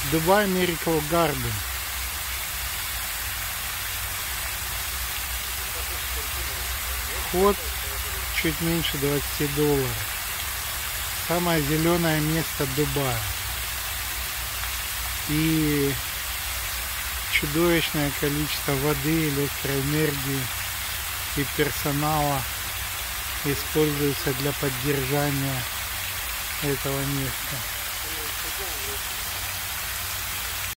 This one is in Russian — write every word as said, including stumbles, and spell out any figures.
Дубай Miracle Garden. Вход чуть меньше двадцати долларов. Самое зеленое место Дубая. И чудовищное количество воды, электроэнергии и персонала используется для поддержания этого места.